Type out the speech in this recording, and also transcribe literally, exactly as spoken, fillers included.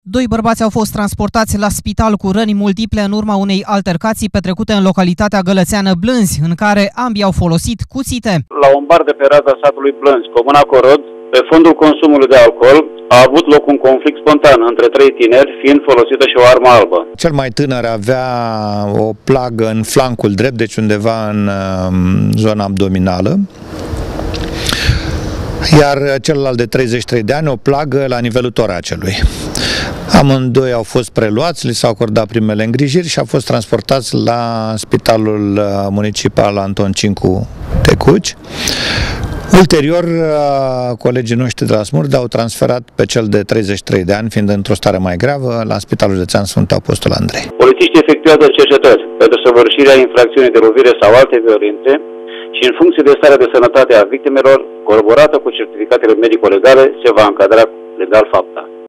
Doi bărbați au fost transportați la spital cu răni multiple în urma unei altercații petrecute în localitatea gălățeană Blânzi, în care ambii au folosit cuțite. La un bar de pe raza satului Blânzi, comuna Corod, pe fondul consumului de alcool, a avut loc un conflict spontan între trei tineri, fiind folosită și o armă albă. Cel mai tânăr avea o plagă în flancul drept, deci undeva în zona abdominală, iar celălalt de treizeci și trei de ani o plagă la nivelul toracelui. Amândoi au fost preluați, li s-au acordat primele îngrijiri și au fost transportați la Spitalul Municipal Anton Cincu Tecuci. Ulterior, colegii noștri de la Smurd au transferat pe cel de treizeci și trei de ani, fiind într-o stare mai gravă, la Spitalul Județean Sfântul Apostol Andrei. Polițiștii efectuează cercetări pentru săvârșirea infracțiunii de lovire sau alte violențe și, în funcție de starea de sănătate a victimelor, coroborată cu certificatele medico-legale, se va încadra legal fapta.